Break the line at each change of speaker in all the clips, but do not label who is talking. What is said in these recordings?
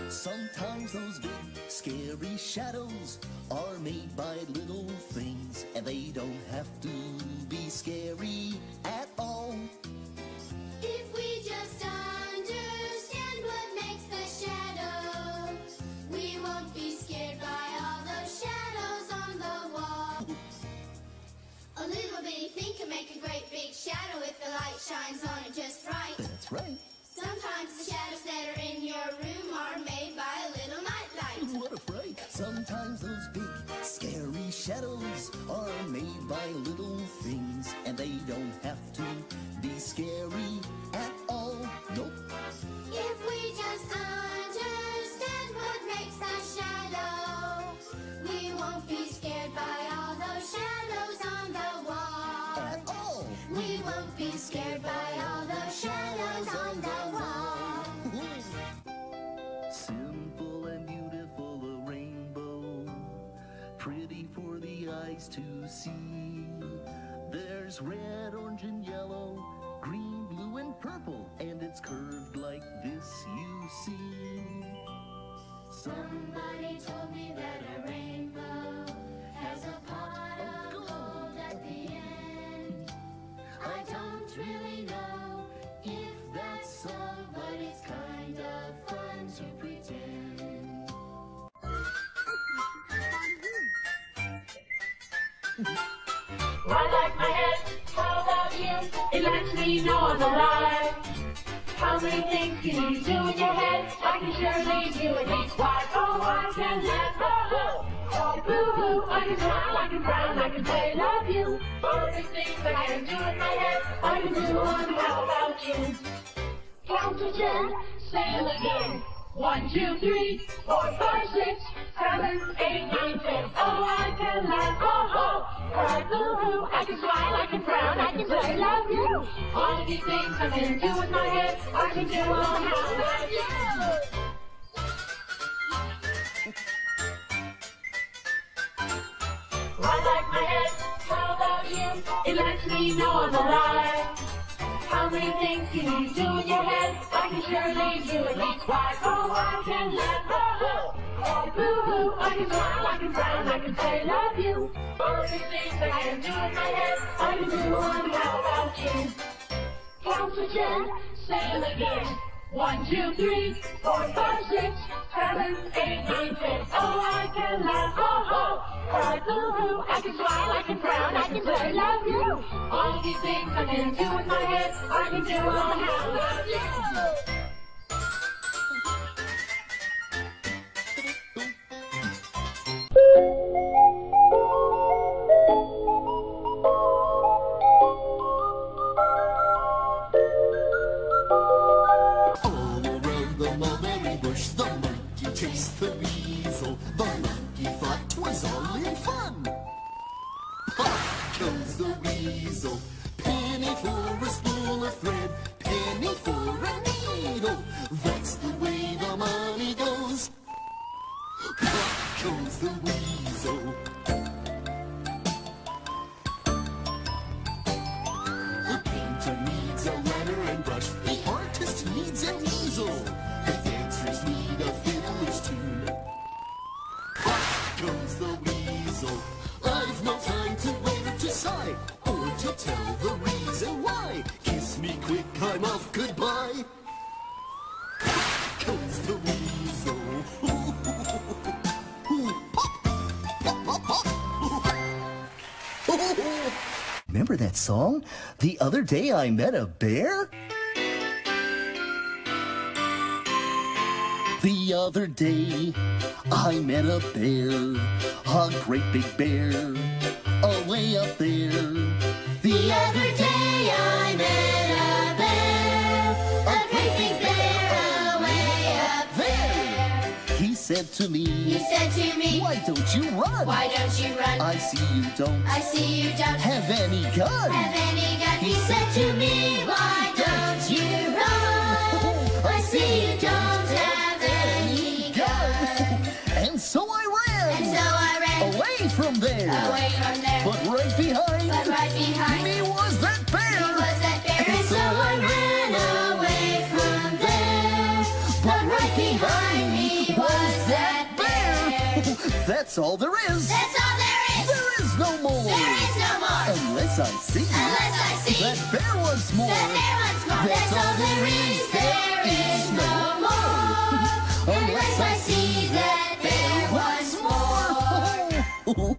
Sometimes those big, scary shadows are made by little things, and they don't have to be scary at all.
If we just understand what makes the shadows, we won't be scared by all those shadows on the wall. A little bitty thing can make a great big shadow if the light shines on it just right.
That's right.
Sometimes the shadows that are in your room are made by a little nightlight.
What a fright! Sometimes those big, scary shadows are made by little things, and they don't have to be scary at all. Nope.
If we just understand what makes the shadows, we won't be scared by all those shadows on the wall.
At all.
We won't be scared by all those shadows on the wall.
Simple and beautiful, a rainbow, pretty for the eyes to see. There's red, orange, and yellow, green, blue, and purple, and it's curved like this, you see.
Somebody told me that a rainbow has a pot of gold at the end. I don't really know if that's so, but it's kind of fun to pretend.
I like my head, how about you? It lets me know I'm alive. How many things can you do in your head? I can surely do at least one. Oh, I can laugh, oh, boo-hoo. I can smile, I can frown, I can say love you. All these things I can do in my head, I can do on. How about you? Count to 10, say it again. 1, 2, 3, 4, 5, 6, 7, 8, 9, 10. Oh, I can laugh, oh, cry, boo-hoo. I can smile, I can frown, I can say love you. All of these things I can do with my head, I can do on. How about you? I like my head, how about you? It lets me know I'm alive. How many things can you do in your head? I can surely do at least 5. Oh, I can laugh, oh, boo-hoo. I can smile, I can frown, I can say love you. All of these things I can do in my head, I can do on. How about you? Count to 10, say it again. 1, 2, 3, 4, 5, 6, 7, 8, 9, 10. Oh, I can laugh, oh, cry, boo-hoo. I can smile, I can frown, I can say love you. All of these things I can do with my head, I can do on. How about you?
The monkey chased the weasel. The monkey thought 'twas all in fun. Pop goes the weasel. Penny for a spool of thread, penny for a needle. That's the way the money goes. Pop goes the weasel. The painter needs a ladder and brush. The artist needs an easel. Need a fiddler's tune. Pop goes the weasel. I've no time to wait or to sigh, or to tell the reason why. Kiss me quick, I'm off, goodbye. Pop goes the weasel. Pop, pop, pop, pop. Remember that song? The other day I met a bear? The other day, I met a bear, a great big bear, away up there. The other day, I met a bear, a great big bear, away up there. He said to me, why don't you run?
Why don't you run?
I see you don't.
I see you don't
Have any gun?
He said to me, why don't you run? I see you don't have any gun.
And so I ran. Away from there. But right behind me was that bear.
And so I ran away from there. But right behind me
That's all there is.
That's all there is.
There is no more.
There is no more.
Unless I see.
Unless I see.
That bear once more.
That bear once more.
That's all there is.
There is no more. Unless I see that bear once more.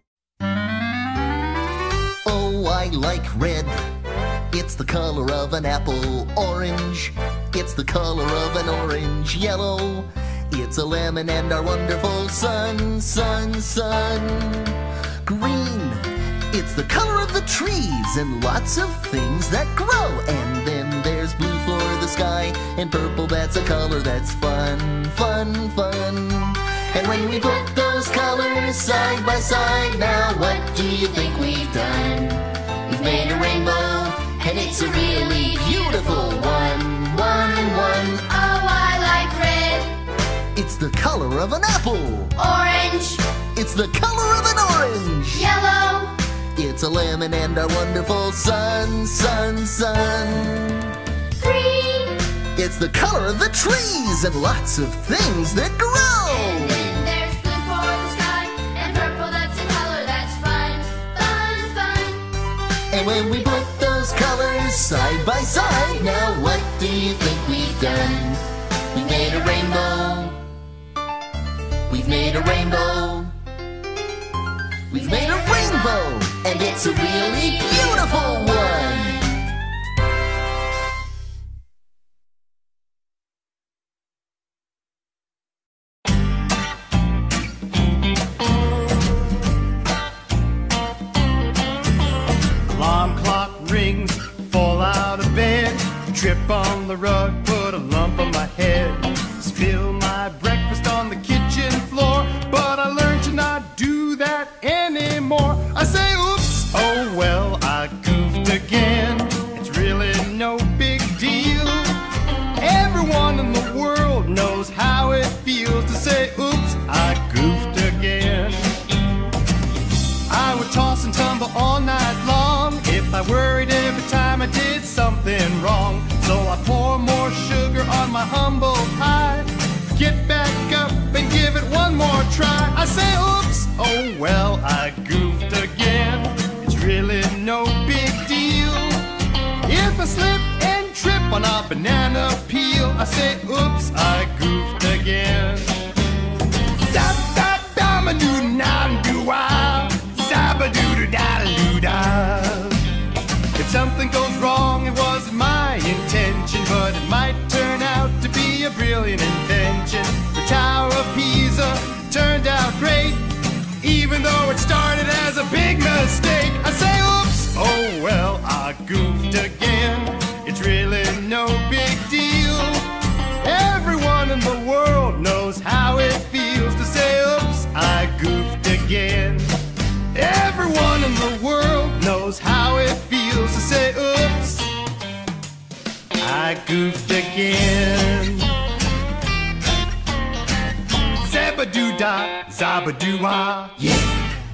Oh, I like red. It's the color of an apple. Orange. It's the color of an orange. Yellow. It's a lemon and our wonderful sun, sun, sun. Green. It's the color of the trees and lots of things that grow. And then there's blue for the sky, and purple, that's a color that's fun, fun, fun. And when we put those colors side by side, now what do you think we've done? We've made a rainbow, and it's a really beautiful one, one, one.
Oh, I like red.
It's the color of an apple.
Orange.
It's the color of an orange.
Yellow.
It's a lemon and our wonderful sun, sun, sun.
Green.
It's the color of the trees and lots of things that grow.
And then there's blue for the sky, and purple, that's a color that's fun, fun, fun.
And when we put those colors side by side, now what do you think we've done? We made a rainbow. We've made a rainbow. We've made a rainbow, and it's a really beautiful one.
Alarm clock rings, fall out of bed, trip on the rug, put a lump on my head, spill my breakfast on the kitchen floor, but I learned to not do that anymore. I say oops, oh well, I goofed again. It's really no big deal. Everyone in the world knows how it feels to say oops, I goofed again. I would toss and tumble all night long if I worried every time I did something wrong. So I pour more sugar on my humble pie, get back up and give it one more try. I say oops, oh well, I goofed again. It's really no big deal. If I slip and trip on a banana peel, I say oops, I goofed again. Zap-da-dama-doo-nam-doo-ah, zabba-doo-doo-da-doo-da. If something goes wrong, it wasn't my intention, but it might turn out to be a brilliant invention. The Tower of Pisa turned out great, even though it started as a big mistake. I say oops, oh well, I goofed again. It's really no big deal. Everyone in the world knows how it feels to say oops, I goofed again. Everyone in the world knows how it feels to say oops, I goofed again. Zabba-doo-da, zabba-doo-ah, yeah.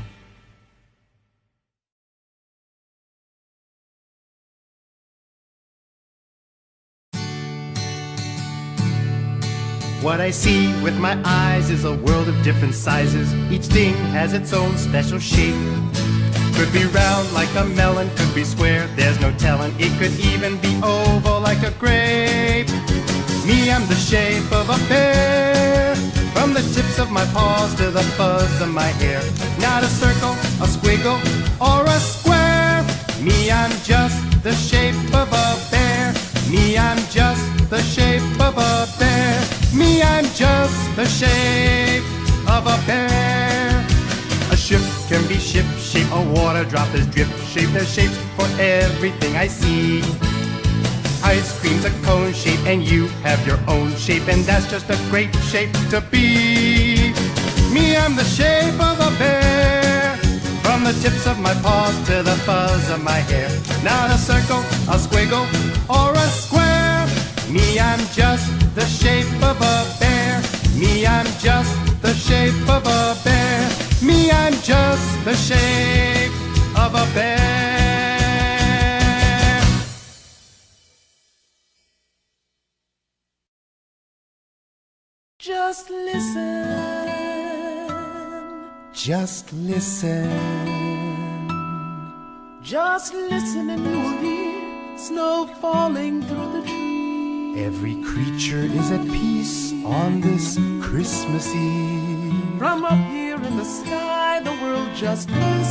What I see with my eyes is a world of different sizes. Each thing has its own special shape. Could be round like a melon, could be square, there's no telling. It could even be oval like a grape. Me, I'm the shape of a pear, from the tips of my paws to the fuzz of my hair. Not a circle, a squiggle, or a square. Me, I'm just the shape of a bear. Me, I'm just the shape of a bear. Me, I'm just the shape of a bear. A ship can be ship-shape, a water drop is drip-shape. There's shapes for everything I see. Ice cream's a cone shape, and you have your own shape, and that's just a great shape to be. Me, I'm the shape of a bear, from the tips of my paws to the fuzz of my hair. Not a circle, a squiggle, or a square. Me, I'm just the shape of a bear. Me, I'm just the shape of a bear. Me, I'm just the shape of a bear. Just listen. Just listen.
Just listen and you will hear snow falling through the trees.
Every creature is at peace on this Christmas Eve.
From up here in the sky, the world just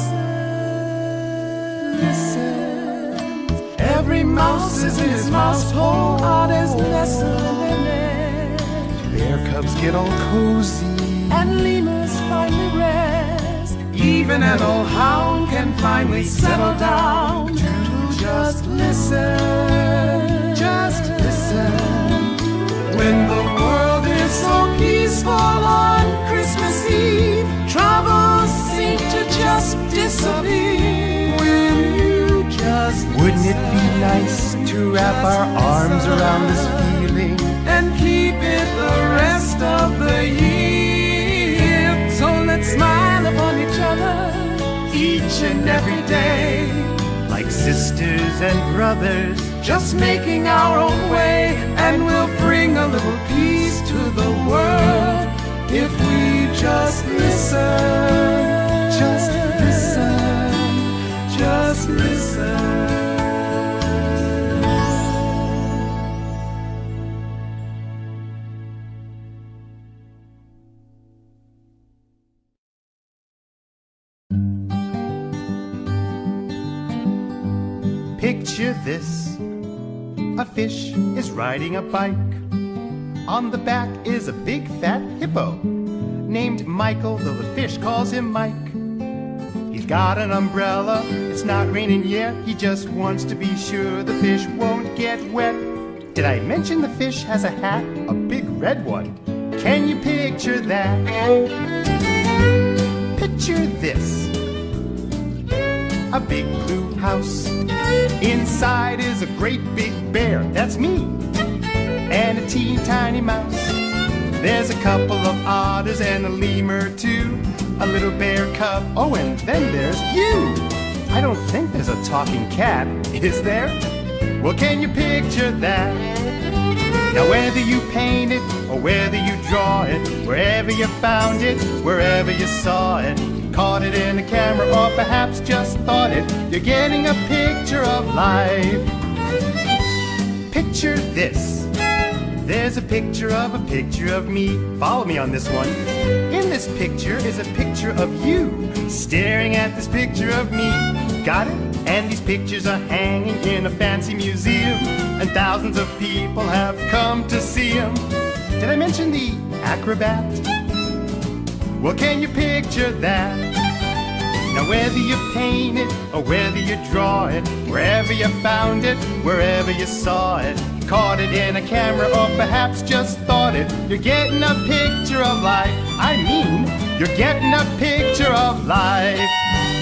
listens. Every mouse is in his mouse hole, art is listening.
Bear cubs get all cozy,
And lemurs finally rest. Even an old hound can finally settle down to just listen. Just listen. When the world is so peaceful on Christmas Eve, troubles seem to just disappear. When you just
wouldn't it be nice to wrap our arms around this feeling
and keep it the rest of the year? So let's smile upon each other each and every day,
like sisters and brothers,
just making our own way, and we'll bring a little peace to the world if we just listen. Just listen. Just listen.
Picture this. A fish is riding a bike. On the back is a big fat hippo named Michael, though the fish calls him Mike. He's got an umbrella, it's not raining yet. He just wants to be sure the fish won't get wet. Did I mention the fish has a hat? A big red one. Can you picture that? Picture this. A big blue house. Inside is a great big bear, that's me, and a teeny tiny mouse. There's a couple of otters and a lemur too, a little bear cub, oh, and then there's you. I don't think there's a talking cat, is there? Well, can you picture that? Now whether you paint it or whether you draw it, wherever you found it, wherever you saw it, caught it in a camera or perhaps just thought it, you're getting a picture of life. Picture this. There's a picture of me. Follow me on this one. In this picture is a picture of you, staring at this picture of me. Got it? And these pictures are hanging in a fancy museum, and thousands of people have come to see them. Did I mention the acrobat? Well, can you picture that? Now whether you paint it or whether you draw it, wherever you found it, wherever you saw it, caught it in a camera or perhaps just thought it, you're getting a picture of life. I mean, you're getting a picture of life.